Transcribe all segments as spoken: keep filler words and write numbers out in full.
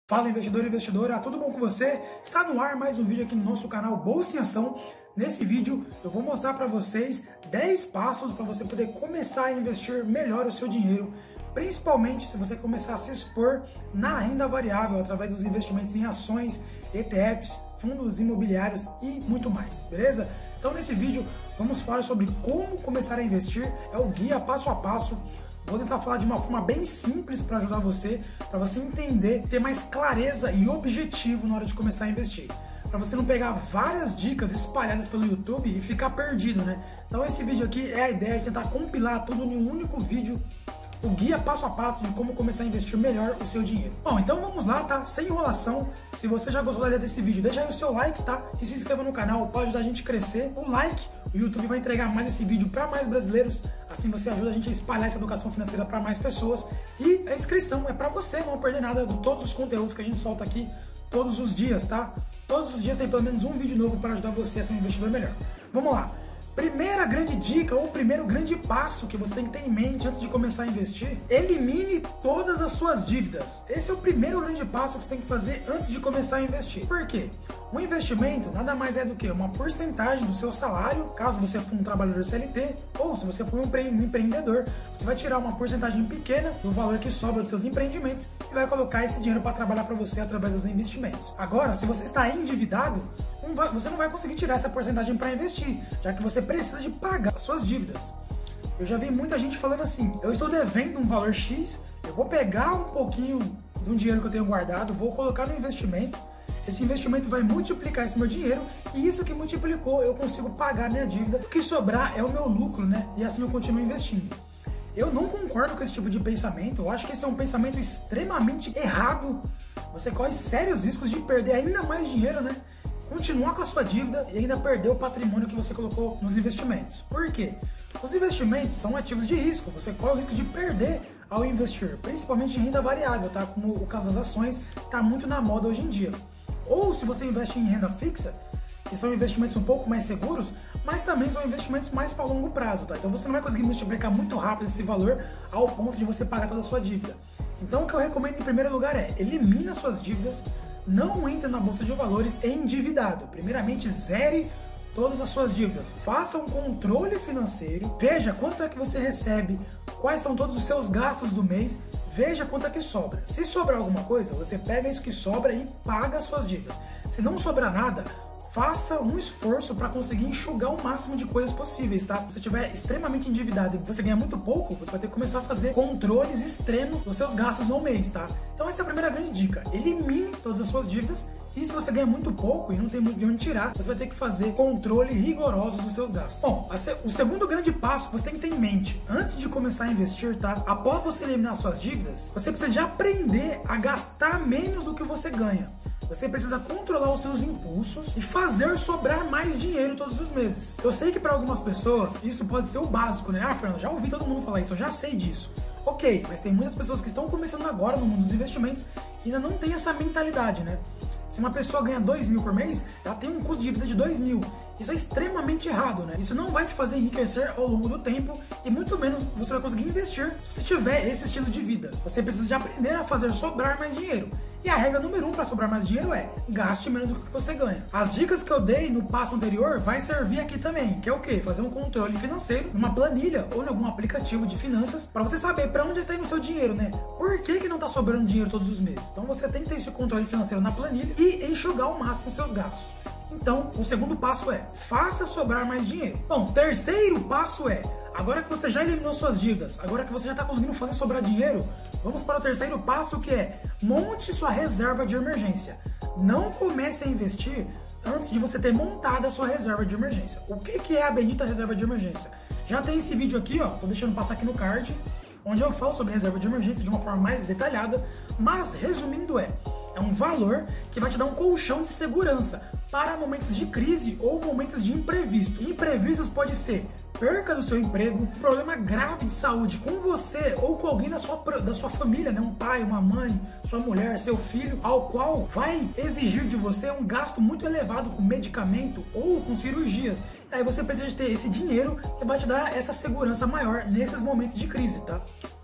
Fala investidor e investidora, tudo bom com você? Está no ar mais um vídeo aqui no nosso canal Bolsa em Ação. Nesse vídeo eu vou mostrar para vocês dez passos para você poder começar a investir melhor o seu dinheiro, principalmente se você começar a se expor na renda variável através dos investimentos em ações, E T Fs, fundos imobiliários e muito mais, beleza? Então nesse vídeo vamos falar sobre como começar a investir, é o guia passo a passo. Vou tentar falar de uma forma bem simples para ajudar você, para você entender, ter mais clareza e objetivo na hora de começar a investir. Para você não pegar várias dicas espalhadas pelo YouTube e ficar perdido, né? Então esse vídeo aqui é a ideia de tentar compilar tudo em um único vídeo, o guia passo a passo de como começar a investir melhor o seu dinheiro. Bom, então vamos lá, tá? Sem enrolação. Se você já gostou da ideia desse vídeo, deixa aí o seu like, tá? E se inscreva no canal, pode ajudar a gente a crescer. O like, o YouTube vai entregar mais esse vídeo para mais brasileiros. Assim você ajuda a gente a espalhar essa educação financeira para mais pessoas. E a inscrição é para você, não vai perder nada de todos os conteúdos que a gente solta aqui todos os dias, tá? Todos os dias tem pelo menos um vídeo novo para ajudar você a ser um investidor melhor. Vamos lá. Primeira grande dica, ou primeiro grande passo que você tem que ter em mente antes de começar a investir: elimine todas as suas dívidas. Esse é o primeiro grande passo que você tem que fazer antes de começar a investir. Por quê? Um investimento nada mais é do que uma porcentagem do seu salário, caso você for um trabalhador C L T, ou se você for um empreendedor, você vai tirar uma porcentagem pequena do valor que sobra dos seus empreendimentos e vai colocar esse dinheiro para trabalhar para você através dos investimentos. Agora, se você está endividado, você não vai conseguir tirar essa porcentagem para investir, já que você precisa de pagar as suas dívidas. Eu já vi muita gente falando assim: eu estou devendo um valor X, eu vou pegar um pouquinho do dinheiro que eu tenho guardado, vou colocar no investimento, esse investimento vai multiplicar esse meu dinheiro e isso que multiplicou eu consigo pagar a minha dívida, o que sobrar é o meu lucro, né? E assim eu continuo investindo. Eu não concordo com esse tipo de pensamento, eu acho que esse é um pensamento extremamente errado. Você corre sérios riscos de perder ainda mais dinheiro, né? Continuar com a sua dívida e ainda perder o patrimônio que você colocou nos investimentos. Por quê? Os investimentos são ativos de risco, você corre o risco de perder ao investir, principalmente em renda variável, tá? Como o caso das ações, está muito na moda hoje em dia. Ou se você investe em renda fixa, que são investimentos um pouco mais seguros, mas também são investimentos mais para longo prazo, tá? Então você não vai conseguir multiplicar muito rápido esse valor ao ponto de você pagar toda a sua dívida. Então o que eu recomendo em primeiro lugar é: elimina suas dívidas. Não entre na bolsa de valores endividado. Primeiramente, zere todas as suas dívidas. Faça um controle financeiro. Veja quanto é que você recebe, quais são todos os seus gastos do mês. Veja quanto é que sobra. Se sobrar alguma coisa, você pega isso que sobra e paga as suas dívidas. Se não sobrar nada, faça um esforço para conseguir enxugar o máximo de coisas possíveis, tá? Se você estiver extremamente endividado e você ganhar muito pouco, você vai ter que começar a fazer controles extremos dos seus gastos no mês, tá? Então essa é a primeira grande dica: elimine todas as suas dívidas. E se você ganha muito pouco e não tem muito de onde tirar, você vai ter que fazer controle rigoroso dos seus gastos. Bom, o segundo grande passo que você tem que ter em mente antes de começar a investir, tá? Após você eliminar suas dívidas, você precisa de aprender a gastar menos do que você ganha. Você precisa controlar os seus impulsos e fazer sobrar mais dinheiro todos os meses. Eu sei que para algumas pessoas isso pode ser o básico, né? Ah, Fernando, já ouvi todo mundo falar isso, eu já sei disso. Ok, mas tem muitas pessoas que estão começando agora no mundo dos investimentos e ainda não tem essa mentalidade, né? Se uma pessoa ganha dois mil por mês, ela tem um custo de vida de dois mil. Isso é extremamente errado, né? Isso não vai te fazer enriquecer ao longo do tempo e muito menos você vai conseguir investir se você tiver esse estilo de vida. Você precisa de aprender a fazer sobrar mais dinheiro. E a regra número um para sobrar mais dinheiro é: gaste menos do que você ganha. As dicas que eu dei no passo anterior vai servir aqui também, que é o quê? Fazer um controle financeiro numa planilha ou em algum aplicativo de finanças para você saber para onde está indo o seu dinheiro, né? Por que que não está sobrando dinheiro todos os meses? Então você tem que ter esse controle financeiro na planilha e enxugar ao máximo os seus gastos. Então, o segundo passo é: faça sobrar mais dinheiro. Bom, terceiro passo é: agora que você já eliminou suas dívidas, agora que você já está conseguindo fazer sobrar dinheiro, vamos para o terceiro passo, que é: monte sua reserva de emergência. Não comece a investir antes de você ter montado a sua reserva de emergência. O que que é a bendita reserva de emergência? Já tem esse vídeo aqui, ó, tô deixando passar aqui no card, onde eu falo sobre reserva de emergência de uma forma mais detalhada, mas resumindo é: é um valor que vai te dar um colchão de segurança para momentos de crise ou momentos de imprevisto. Imprevistos pode ser perca do seu emprego, um problema grave de saúde com você ou com alguém da sua, da sua família, né? Um pai, uma mãe, sua mulher, seu filho, ao qual vai exigir de você um gasto muito elevado com medicamento ou com cirurgias. Aí você precisa de ter esse dinheiro que vai te dar essa segurança maior nesses momentos de crise, tá?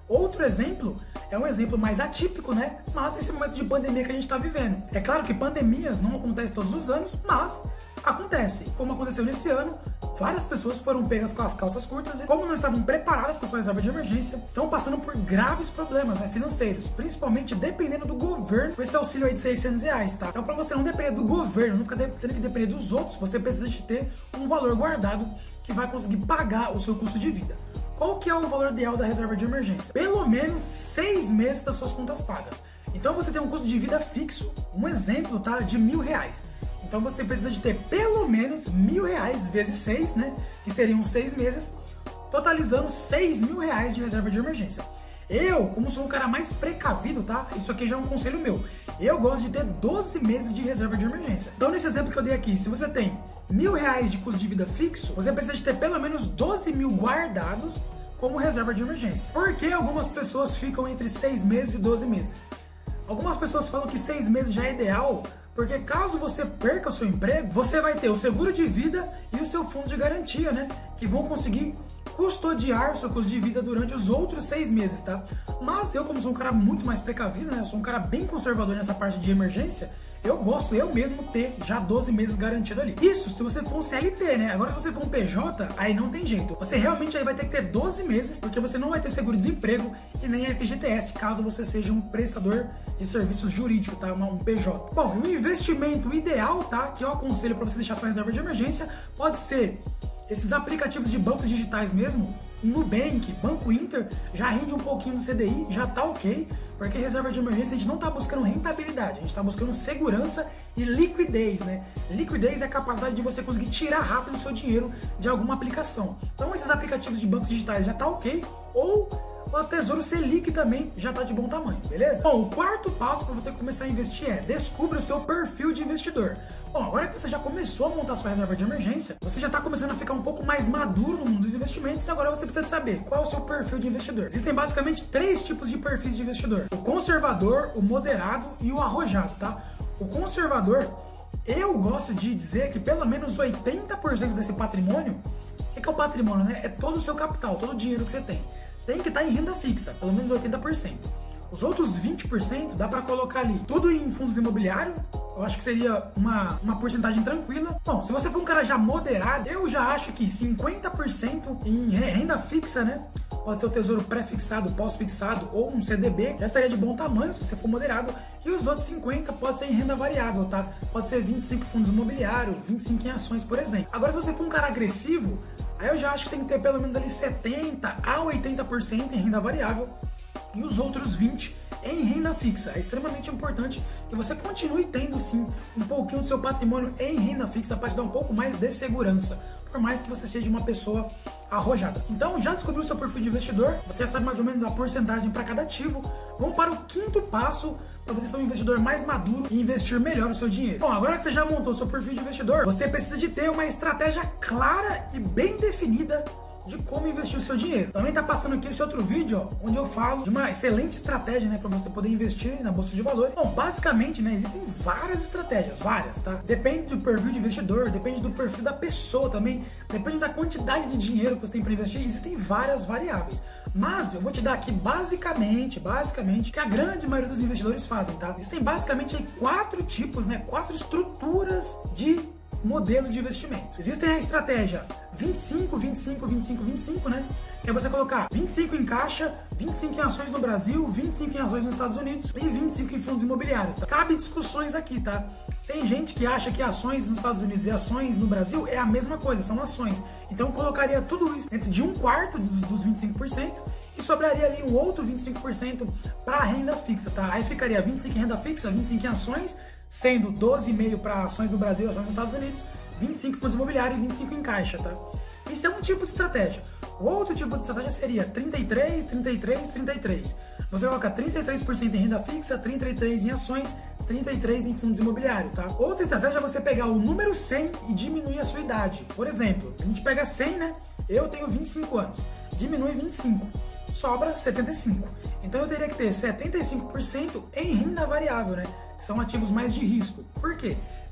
Outro exemplo é um exemplo mais atípico, né? Mas esse momento de pandemia que a gente está vivendo. É claro que pandemias não acontecem todos os anos, mas acontece. Como aconteceu nesse ano, várias pessoas foram pegas com as calças curtas e, como não estavam preparadas com a sua reserva de emergência, estão passando por graves problemas, né, financeiros, principalmente dependendo do governo com esse auxílio aí de seiscentos reais, tá? Então, para você não depender do governo, não ficar tendo que depender dos outros, você precisa de ter um valor guardado que vai conseguir pagar o seu custo de vida. Qual que é o valor ideal da reserva de emergência? Pelo menos seis meses das suas contas pagas. Então você tem um custo de vida fixo, um exemplo, tá, de mil reais. Então você precisa de ter pelo menos mil reais vezes seis, né, que seriam seis meses, totalizando seis mil reais de reserva de emergência. Eu, como sou um cara mais precavido, tá, isso aqui já é um conselho meu, eu gosto de ter doze meses de reserva de emergência. Então nesse exemplo que eu dei aqui, se você tem mil reais de custo de vida fixo, você precisa de ter pelo menos doze mil guardados como reserva de emergência. Por que algumas pessoas ficam entre seis meses e doze meses? Algumas pessoas falam que seis meses já é ideal, porque caso você perca o seu emprego, você vai ter o seguro de vida e o seu fundo de garantia, né? Que vão conseguir custodiar o seu custo de vida durante os outros seis meses, tá? Mas eu, como sou um cara muito mais precavido, né? Eu sou um cara bem conservador nessa parte de emergência, eu gosto eu mesmo ter já doze meses garantido ali. Isso se você for um C L T, né? Agora se você for um P J, aí não tem jeito. Você realmente aí vai ter que ter doze meses, porque você não vai ter seguro-desemprego e nem F G T S, caso você seja um prestador de serviços jurídicos, tá? Um P J. Bom, o investimento ideal, tá? Que eu aconselho para você deixar sua reserva de emergência, pode ser esses aplicativos de bancos digitais mesmo. Nubank, Banco Inter, já rende um pouquinho do C D I, já tá ok, porque reserva de emergência a gente não tá buscando rentabilidade, a gente tá buscando segurança e liquidez, né? Liquidez é a capacidade de você conseguir tirar rápido o seu dinheiro de alguma aplicação. Então esses aplicativos de bancos digitais já tá ok, ou o Tesouro Selic também já tá de bom tamanho, beleza? Bom, o quarto passo para você começar a investir é descubra o seu perfil de investidor. Bom, agora que você já começou a montar sua reserva de emergência, você já está começando a ficar um pouco mais maduro no mundo dos investimentos e agora você precisa de saber qual é o seu perfil de investidor. Existem basicamente três tipos de perfis de investidor: o conservador, o moderado e o arrojado, tá? O conservador, eu gosto de dizer que pelo menos oitenta por cento desse patrimônio, o que é o patrimônio, né? É todo o seu capital, todo o dinheiro que você tem. Tem que estar em renda fixa, pelo menos oitenta por cento. Os outros vinte por cento dá para colocar ali tudo em fundos imobiliários. Eu acho que seria uma, uma porcentagem tranquila. Bom, se você for um cara já moderado, eu já acho que cinquenta por cento em renda fixa, né? Pode ser o tesouro pré-fixado, pós-fixado ou um C D B, já estaria de bom tamanho se você for moderado. E os outros cinquenta pode ser em renda variável, tá? Pode ser vinte e cinco fundos imobiliários, vinte e cinco em ações, por exemplo. Agora, se você for um cara agressivo, aí eu já acho que tem que ter pelo menos ali setenta a oitenta por cento em renda variável e os outros vinte por cento em renda fixa. É extremamente importante que você continue tendo sim um pouquinho do seu patrimônio em renda fixa para te dar um pouco mais de segurança, por mais que você seja uma pessoa arrojada. Então, já descobriu o seu perfil de investidor? Você já sabe mais ou menos a porcentagem para cada ativo. Vamos para o quinto passo para você ser um investidor mais maduro e investir melhor o seu dinheiro. Bom, agora que você já montou o seu perfil de investidor, você precisa de ter uma estratégia clara e bem definida de como investir o seu dinheiro. Também tá passando aqui esse outro vídeo, ó, onde eu falo de uma excelente estratégia, né, para você poder investir na bolsa de valores. Bom, basicamente, né, existem várias estratégias, várias, tá? Depende do perfil de investidor, depende do perfil da pessoa também, depende da quantidade de dinheiro que você tem para investir, existem várias variáveis. Mas eu vou te dar aqui basicamente, basicamente, que a grande maioria dos investidores fazem, tá? Existem basicamente aí quatro tipos, né, quatro estruturas de modelo de investimento. Existem a estratégia vinte e cinco, vinte e cinco, vinte e cinco, vinte e cinco, né? Que é você colocar vinte e cinco em caixa, vinte e cinco em ações no Brasil, vinte e cinco em ações nos Estados Unidos e vinte e cinco em fundos imobiliários, tá? Cabe discussões aqui, tá? Tem gente que acha que ações nos Estados Unidos e ações no Brasil é a mesma coisa, são ações. Então eu colocaria tudo isso dentro de um quarto dos, dos vinte e cinco por cento e sobraria ali um outro vinte e cinco por cento para renda fixa, tá? Aí ficaria vinte e cinco em renda fixa, vinte e cinco em ações, sendo doze vírgula cinco para ações no Brasil e ações nos Estados Unidos, vinte e cinco em fundos imobiliários e vinte e cinco em caixa, tá? Isso é um tipo de estratégia. O outro tipo de estratégia seria trinta e três, trinta e três, trinta e três. Você coloca trinta e três por cento em renda fixa, trinta e três por cento em ações, trinta e três por cento em fundos imobiliários, tá? Outra estratégia é você pegar o número cem e diminuir a sua idade. Por exemplo, a gente pega cem, né? Eu tenho vinte e cinco anos. Diminui vinte e cinco. Sobra setenta e cinco. Então eu teria que ter setenta e cinco por cento em renda variável, né? São ativos mais de risco. Por quê?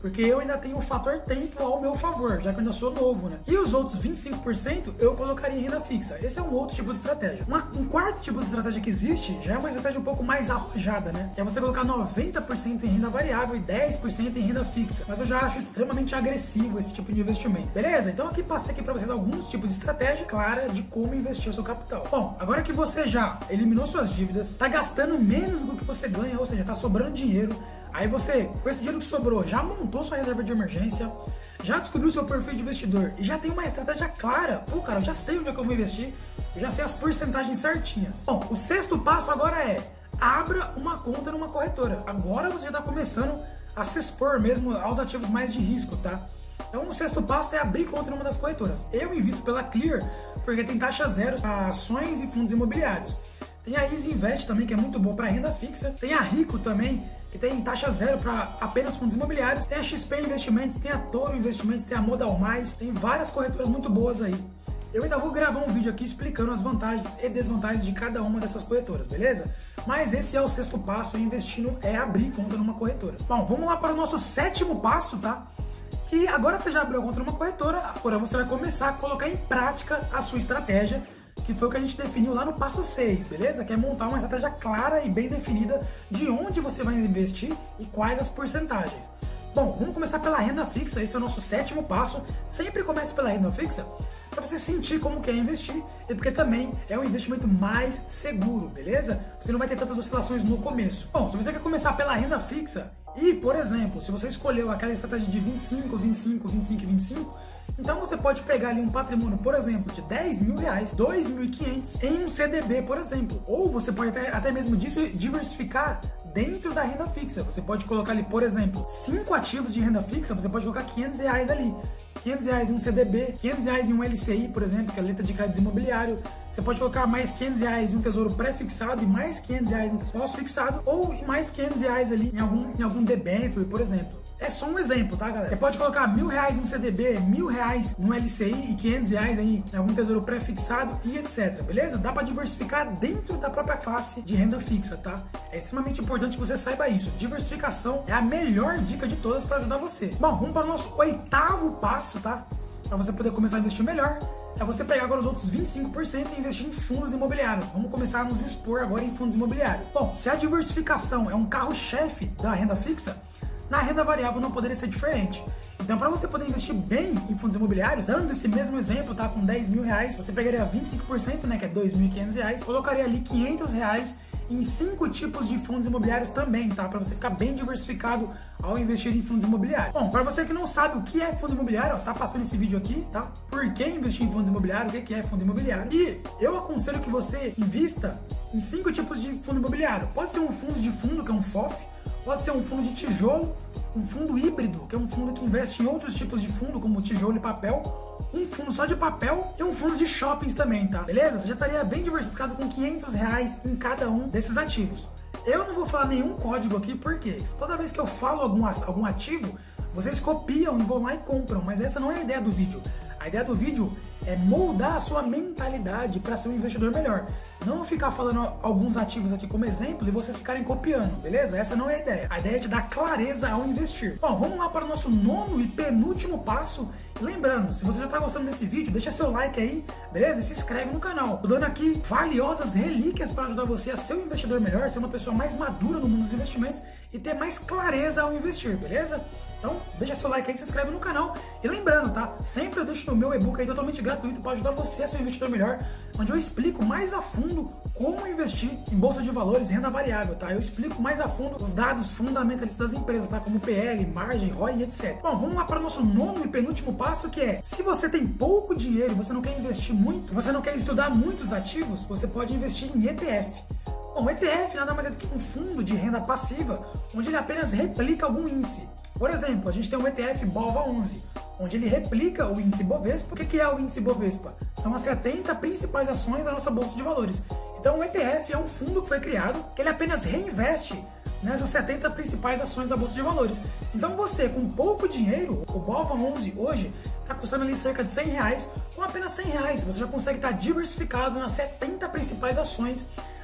porque eu ainda tenho o fator tempo ao meu favor, já que eu ainda sou novo, né? E os outros vinte e cinco por cento eu colocaria em renda fixa. Esse é um outro tipo de estratégia. Uma, um quarto tipo de estratégia que existe já é uma estratégia um pouco mais arrojada, né? Que é você colocar noventa por cento em renda variável e dez por cento em renda fixa. Mas eu já acho extremamente agressivo esse tipo de investimento. Beleza? Então aqui passei aqui para vocês alguns tipos de estratégia clara de como investir o seu capital. Bom, agora que você já eliminou suas dívidas, tá gastando menos do que você ganha, ou seja, tá sobrando dinheiro, aí você, com esse dinheiro que sobrou, já montou sua reserva de emergência, já descobriu seu perfil de investidor e já tem uma estratégia clara. Pô, cara, eu já sei onde é que eu vou investir, eu já sei as porcentagens certinhas. Bom, o sexto passo agora é: abra uma conta numa corretora. Agora você já está começando a se expor mesmo aos ativos mais de risco, tá? Então o sexto passo é abrir conta numa das corretoras. Eu invisto pela Clear, porque tem taxa zero para ações e fundos imobiliários. Tem a Easy Invest também, que é muito boa para renda fixa. Tem a Rico também, que tem taxa zero para apenas fundos imobiliários. Tem a X P Investimentos, tem a Toro Investimentos, tem a Modal Mais. Tem várias corretoras muito boas aí. Eu ainda vou gravar um vídeo aqui explicando as vantagens e desvantagens de cada uma dessas corretoras, beleza? Mas esse é o sexto passo, investindo é abrir conta numa corretora. Bom, vamos lá para o nosso sétimo passo, tá? E agora que você já abriu conta numa corretora, agora você vai começar a colocar em prática a sua estratégia, que foi o que a gente definiu lá no passo seis, beleza? Que é montar uma estratégia clara e bem definida de onde você vai investir e quais as porcentagens. Bom, vamos começar pela renda fixa, esse é o nosso sétimo passo. Sempre comece pela renda fixa, para você sentir como que é investir e porque também é um investimento mais seguro, beleza? Você não vai ter tantas oscilações no começo. Bom, se você quer começar pela renda fixa e, por exemplo, se você escolheu aquela estratégia de vinte e cinco, vinte e cinco, vinte e cinco e vinte e cinco, então você pode pegar ali um patrimônio, por exemplo, de dez mil reais, dois mil e quinhentos em um C D B, por exemplo. Ou você pode até, até mesmo diversificar dentro da renda fixa. Você pode colocar ali, por exemplo, cinco ativos de renda fixa, você pode colocar quinhentos reais ali. quinhentos reais em um C D B, quinhentos reais em um L C I, por exemplo, que é a letra de crédito imobiliário. Você pode colocar mais quinhentos reais em um tesouro pré-fixado e mais quinhentos reais em um pós-fixado, ou mais quinhentos reais ali em algum, em algum debênture, por exemplo. É só um exemplo, tá, galera? Você pode colocar mil reais em um C D B, mil reais no L C I e quinhentos reais aí em algum tesouro pré-fixado e etcétera, beleza? Dá para diversificar dentro da própria classe de renda fixa, tá? É extremamente importante que você saiba isso. Diversificação é a melhor dica de todas para ajudar você. Bom, vamos para o nosso oitavo passo, tá? Para você poder começar a investir melhor, é você pegar agora os outros vinte e cinco por cento e investir em fundos imobiliários. Vamos começar a nos expor agora em fundos imobiliários. Bom, se a diversificação é um carro-chefe da renda fixa, na renda variável não poderia ser diferente. Então, para você poder investir bem em fundos imobiliários, dando esse mesmo exemplo, tá, com dez mil reais, você pegaria vinte e cinco por cento, né, que é dois mil e quinhentos reais, colocaria ali quinhentos reais em cinco tipos de fundos imobiliários também, tá? Para você ficar bem diversificado ao investir em fundos imobiliários. Bom, para você que não sabe o que é fundo imobiliário, ó, tá passando esse vídeo aqui, tá? Por que investir em fundos imobiliários, o que é fundo imobiliário. E eu aconselho que você invista em cinco tipos de fundo imobiliário. Pode ser um fundo de fundo, que é um F O F, pode ser um fundo de tijolo, um fundo híbrido, que é um fundo que investe em outros tipos de fundo, como tijolo e papel, um fundo só de papel e um fundo de shoppings também, tá? Beleza? Você já estaria bem diversificado com quinhentos reais em cada um desses ativos. Eu não vou falar nenhum código aqui, porque toda vez que eu falo algum, algum ativo, vocês copiam e vão lá e compram, mas essa não é a ideia do vídeo. A ideia do vídeo é moldar a sua mentalidade para ser um investidor melhor. Não ficar falando alguns ativos aqui como exemplo e vocês ficarem copiando, beleza? Essa não é a ideia. A ideia é te dar clareza ao investir. Bom, vamos lá para o nosso nono e penúltimo passo. E lembrando, se você já está gostando desse vídeo, deixa seu like aí, beleza? E se inscreve no canal. Tô dando aqui valiosas relíquias para ajudar você a ser um investidor melhor, ser uma pessoa mais madura no mundo dos investimentos e ter mais clareza ao investir, beleza? Então, deixa seu like aí, se inscreve no canal. E lembrando, tá? Sempre eu deixo no meu e-book aí totalmente gratuito para ajudar você a ser um investidor melhor, onde eu explico mais a fundo como investir em bolsa de valores e renda variável, tá? Eu explico mais a fundo os dados fundamentalistas das empresas, tá? Como P L, margem, R O I e etcétera. Bom, vamos lá para o nosso nono e penúltimo passo, que é: se você tem pouco dinheiro, você não quer investir muito, você não quer estudar muitos ativos, você pode investir em E T F. Bom, o E T F nada mais é do que um fundo de renda passiva, onde ele apenas replica algum índice. Por exemplo, a gente tem o E T F BOVA onze, onde ele replica o índice Bovespa. O que é o índice Bovespa? São as setenta principais ações da nossa bolsa de valores. Então o E T F é um fundo que foi criado, que ele apenas reinveste nessas setenta principais ações da bolsa de valores. Então você, com pouco dinheiro, o BOVA onze hoje está custando ali cerca de cem reais, com apenas cem reais você já consegue estar diversificado nas setenta principais ações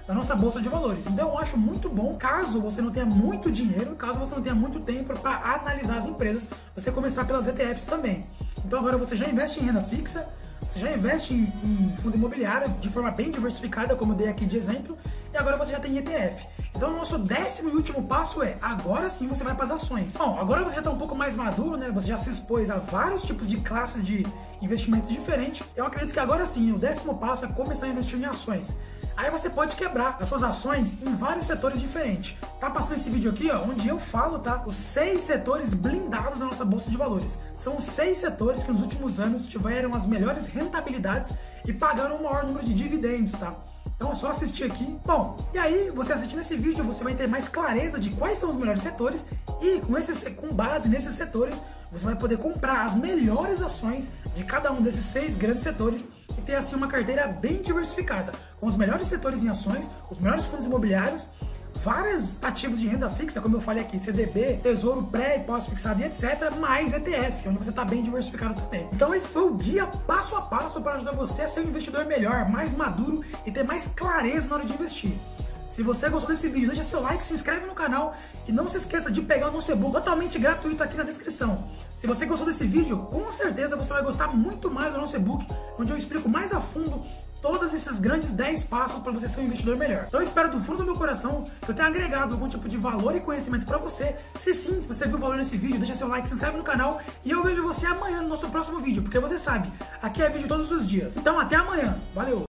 da nossa bolsa de valores. Então eu acho muito bom, caso você não tenha muito dinheiro, caso você não tenha muito tempo para analisar as empresas, você começar pelas E T Fs também. Então agora você já investe em renda fixa, você já investe em, em fundo imobiliário de forma bem diversificada, como eu dei aqui de exemplo, e agora você já tem E T F. Então o nosso décimo e último passo é, agora sim você vai para as ações. Bom, agora você já está um pouco mais maduro, né? Você já se expôs a vários tipos de classes de investimentos diferentes. Eu acredito que agora sim, o décimo passo é começar a investir em ações. Aí você pode quebrar as suas ações em vários setores diferentes. Tá passando esse vídeo aqui, ó, onde eu falo, tá? Os seis setores blindados da nossa bolsa de valores. São seis setores que nos últimos anos tiveram as melhores rentabilidades e pagaram o maior número de dividendos, tá? Então é só assistir aqui. Bom, e aí você assistindo esse vídeo, você vai ter mais clareza de quais são os melhores setores e com, esses, com base nesses setores, você vai poder comprar as melhores ações de cada um desses seis grandes setores e ter assim uma carteira bem diversificada, com os melhores setores em ações, os melhores fundos imobiliários, vários ativos de renda fixa, como eu falei aqui, C D B, tesouro pré e pós-fixado e etcétera, mais E T F, onde você está bem diversificado também. Então esse foi o guia passo a passo para ajudar você a ser um investidor melhor, mais maduro e ter mais clareza na hora de investir. Se você gostou desse vídeo, deixa seu like, se inscreve no canal e não se esqueça de pegar o nosso e-book totalmente gratuito aqui na descrição. Se você gostou desse vídeo, com certeza você vai gostar muito mais do nosso e-book, onde eu explico mais a fundo todos esses grandes dez passos para você ser um investidor melhor. Então eu espero do fundo do meu coração que eu tenha agregado algum tipo de valor e conhecimento para você. Se sim, se você viu valor nesse vídeo, deixa seu like, se inscreve no canal e eu vejo você amanhã no nosso próximo vídeo, porque você sabe, aqui é vídeo todos os dias. Então até amanhã, valeu!